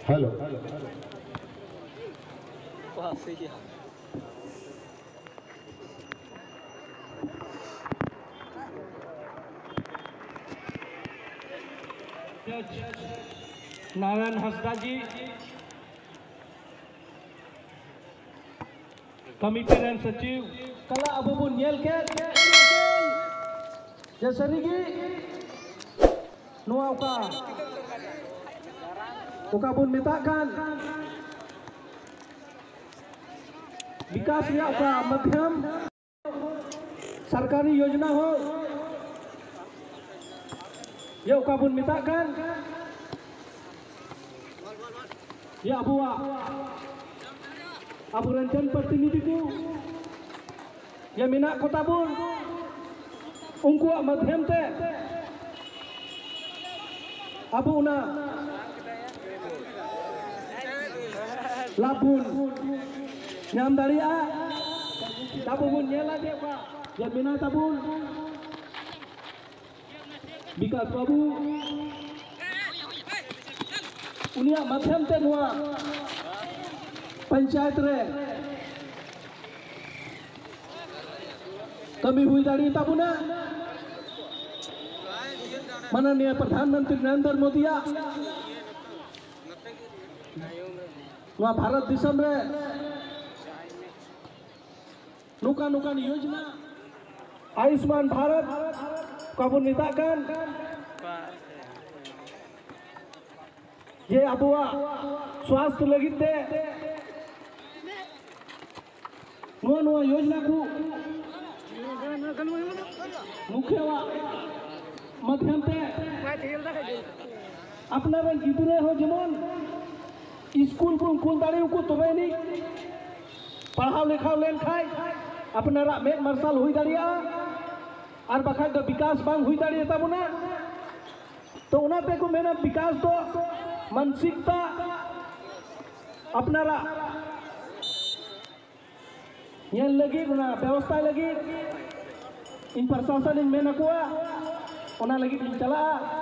Hello Narayan Hansda ji committee रेन सचिव कला अबू बुन नेल के जसरीगी नुआ उका बुन मेताkan विकास या उका मध्यम सरकारी योजना हो ये उका बुन मेताkan ya abu rencana प्रतिनिधि को ya mina kota bun ungku madhyam te abu na labun nyam daria tabu bun nyela dia pak ya mina tabun bikas babu unia madhyam te nuआ panchayat रे कमी हुई दाड़ी ताबुना माननीय प्रधानमंत्री नरेंद्र मोदी वहाँ भारत दिसम रे नुका नुका योजना आयुष्मान भारत काबुन मेताkan ये अबुआ स्वास्थ्य लगित दे नुआ योजना को मुख्य मध्यम ते अपना गिदरे हो जेमन स्कूल को कुल दाड़ी को तबे नहीं पढ़ाव लिखाव लेन खाई अपना मेघ मार्शल हुई दाड़िया और बखा दो विकास बांग हुई दाड़िया ताबुना तो उनाते को मेना विकास तो मानसिकता अपनारा ये लगी ना व्यवस्था लगी इन प्रशासन इन मेना कुआ उना लगी इन चला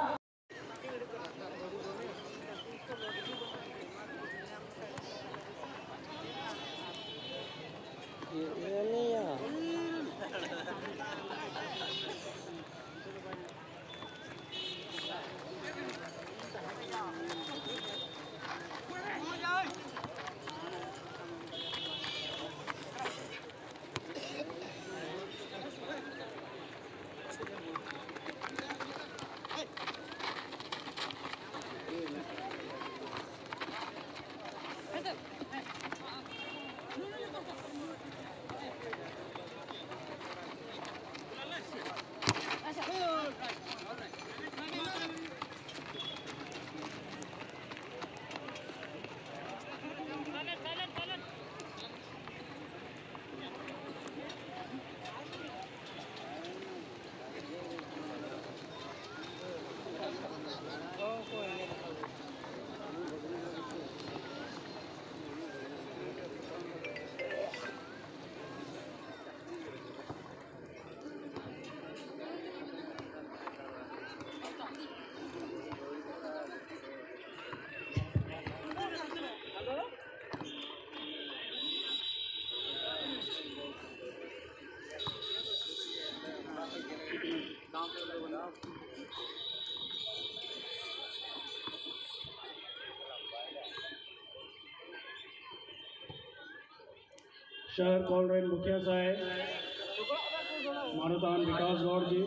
शहर कॉलरेन मुखिया साहेब मानवतान विकास गौड़ जी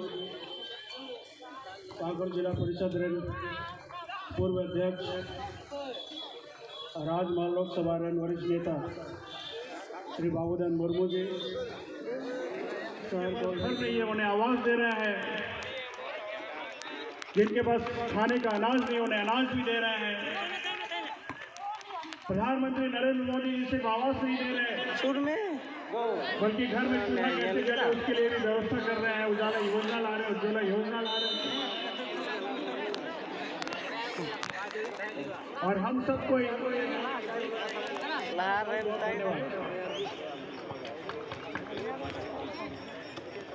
पाकुड़ जिला परिषद रेन पूर्व अध्यक्ष राजमहल लोकसभा रेन वरिष्ठ नेता श्री बाबूधन मुर्मू जी शहर कॉलरेन में ये उन्हें आवाज़ दे रहे हैं जिनके पास खाने का अनाज नहीं उन्हें अनाज भी दे रहे हैं। प्रधानमंत्री नरेंद्र मोदी जी सिर्फ आवाज नहीं दे रहे बल्कि घर में चूल्हा कैसे जले उसके लिए भी व्यवस्था कर रहे हैं। उजाला योजना ला रहे हैं, उज्ज्वला योजना ला रहे हैं और हम सबको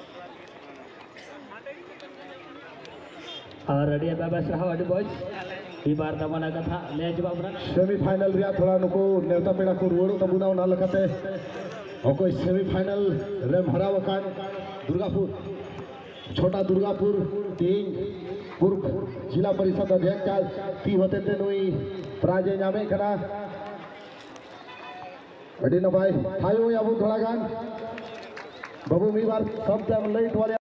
रेडी बाबा साहब boys Ibar tamana kata le coba berat. Semifinal रिया थोड़ा नुको नेवता पेड़ा को रुवड़ तबुना उना लकते ओको सेमीफाइनल रेम हरावकान दुर्गापुर छोटा दुर्गापुर तीन पूर्व जिला परिषद अध्यक्ष ती होते थे नुई प्राजे नामे करा अड़ी नबाई थायो या वो थोड़ा गान बाबू मी बार सब टाइम लेट वाले